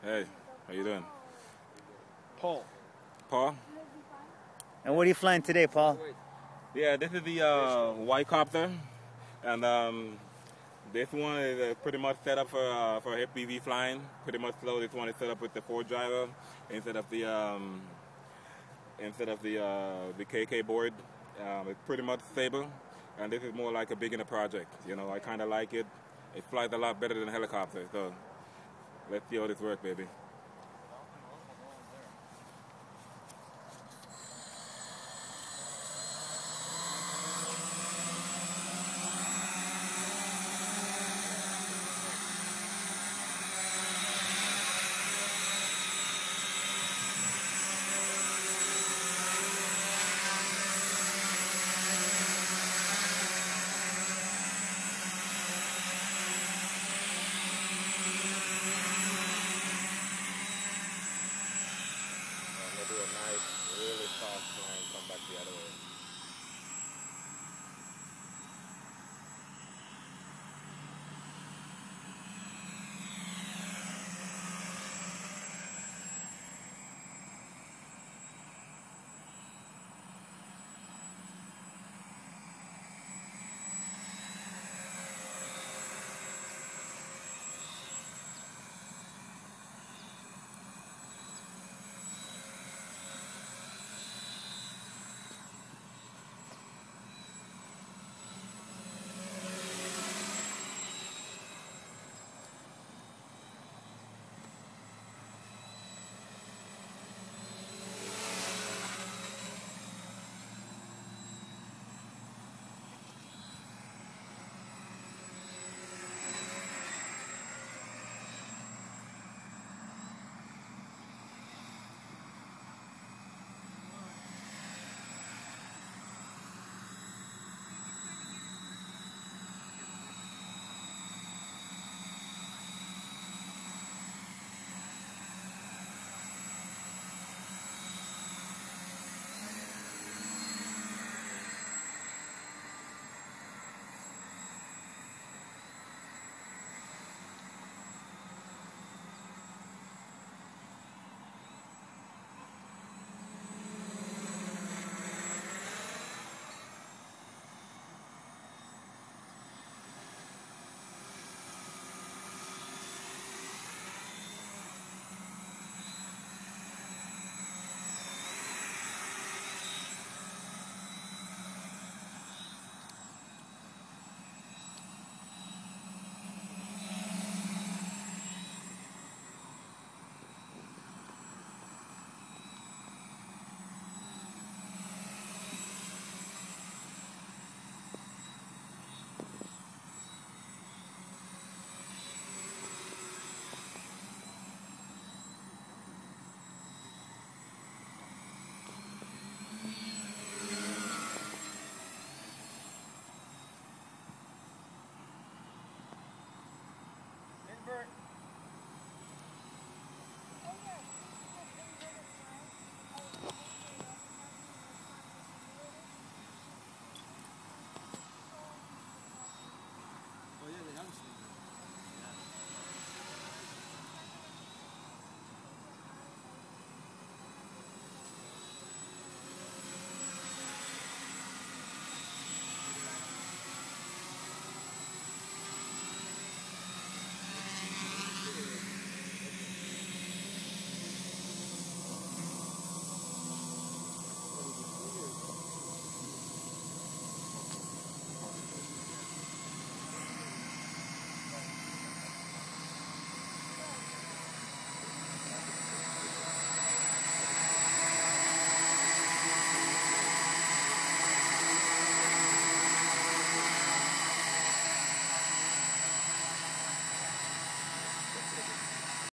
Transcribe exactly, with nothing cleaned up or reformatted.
Hey, how you doing? Paul. Paul? And what are you flying today, Paul? Yeah, this is the uh, Y-Copter, and um, this one is uh, pretty much set up for uh, for F P V flying. Pretty much slow. This one is set up with the Ford driver instead of the um, instead of the uh, the K K board. Um, it's pretty much stable, and this is more like a beginner project. You know, I kind of like it. It flies a lot better than a helicopter. So let's see how this works, baby.